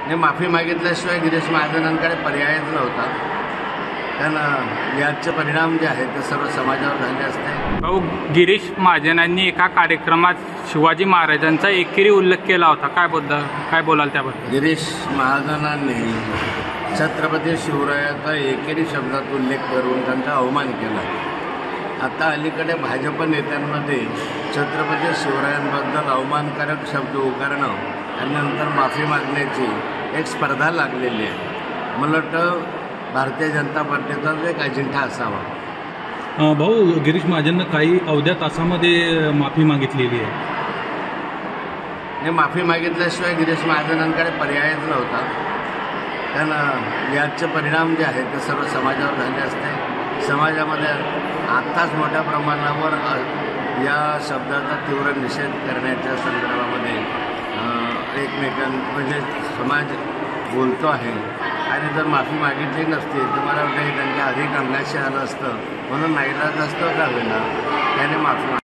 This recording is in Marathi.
ने माफी मागितल्याशिवाय गिरीश महाजनांकडे पर्यायच नव्हता. कारण याचे परिणाम जे आहेत ते सर्व समाजावर झाले असते. भाऊ, गिरीश महाजनांनी एका कार्यक्रमात शिवाजी महाराजांचा एकेरी उल्लेख केला होता. काय बोलाल त्याबद्दल? गिरीश महाजनांनी छत्रपती शिवरायाचा एकेरी शब्दात उल्लेख करून त्यांचा अवमान केला. आता अलीकडे भाजप नेत्यांमध्ये छत्रपती शिवरायांबद्दल अवमानकारक शब्द उगारणं आणि नंतर माफी मागण्याची एक स्पर्धा लागलेली आहे. मला वाटतं भारतीय जनता पार्टीचा एक अजेंडा असावा. भाऊ, गिरीश महाजननं काही अवघ्या तासामध्ये माफी मागितलेली आहे. माफी मागितल्याशिवाय गिरीश महाजनांकडे पर्यायच नव्हता. कारण याचे परिणाम जे आहेत ते सर्व समाजावर झाले असते. समाजामध्ये आत्ताच मोठ्या प्रमाणावर या शब्दाचा तीव्र निषेध करण्याच्या संदर्भामध्ये म्हणजे समाज बोलतो आहे. आणि जर माफी मागितली नसती तर मला वाटतं त्यांच्या अधिक अंगाशी आलं असतं. म्हणून नाईलाज असतं का होईना त्याने माफी